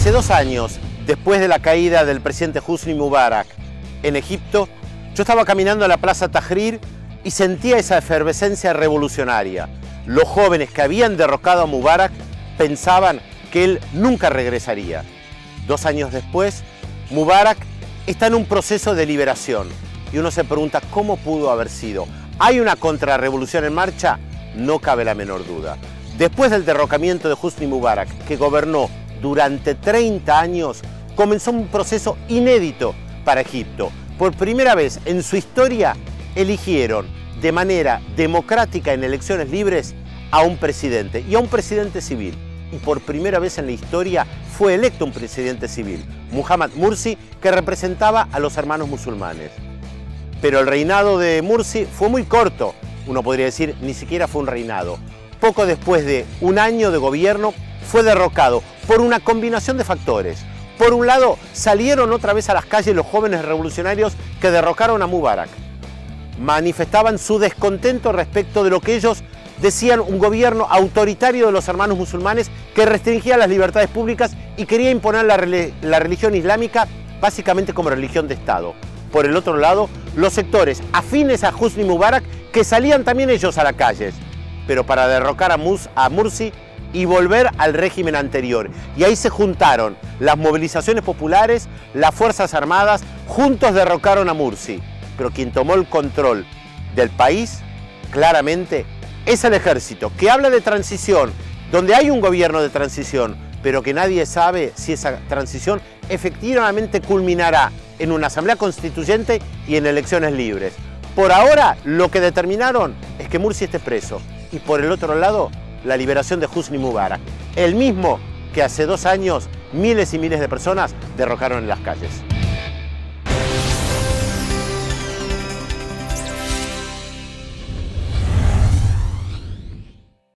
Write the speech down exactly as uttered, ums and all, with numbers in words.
Hace dos años, después de la caída del presidente Hosni Mubarak en Egipto, yo estaba caminando a la Plaza Tahrir y sentía esa efervescencia revolucionaria. Los jóvenes que habían derrocado a Mubarak pensaban que él nunca regresaría. Dos años después, Mubarak está en un proceso de liberación y uno se pregunta cómo pudo haber sido. ¿Hay una contrarrevolución en marcha? No cabe la menor duda. Después del derrocamiento de Hosni Mubarak, que gobernó durante treinta años, comenzó un proceso inédito para Egipto. Por primera vez en su historia eligieron de manera democrática en elecciones libres a un presidente y a un presidente civil. Y por primera vez en la historia fue electo un presidente civil, Mohamed Morsi, que representaba a los hermanos musulmanes. Pero el reinado de Morsi fue muy corto, uno podría decir, ni siquiera fue un reinado. Poco después de un año de gobierno fue derrocado por una combinación de factores. Por un lado, salieron otra vez a las calles los jóvenes revolucionarios que derrocaron a Mubarak. Manifestaban su descontento respecto de lo que ellos decían un gobierno autoritario de los hermanos musulmanes que restringía las libertades públicas y quería imponer la, la religión islámica básicamente como religión de Estado. Por el otro lado, los sectores afines a Hosni Mubarak que salían también ellos a las calles, pero para derrocar a, Mus, a Morsi y volver al régimen anterior. Y ahí se juntaron las movilizaciones populares, las Fuerzas Armadas, juntos derrocaron a Morsi. Pero quien tomó el control del país, claramente, es el ejército, que habla de transición, donde hay un gobierno de transición, pero que nadie sabe si esa transición efectivamente culminará en una asamblea constituyente y en elecciones libres. Por ahora, lo que determinaron es que Morsi esté preso. Y por el otro lado, la liberación de Hosni Mubarak, el mismo que hace dos años miles y miles de personas derrocaron en las calles.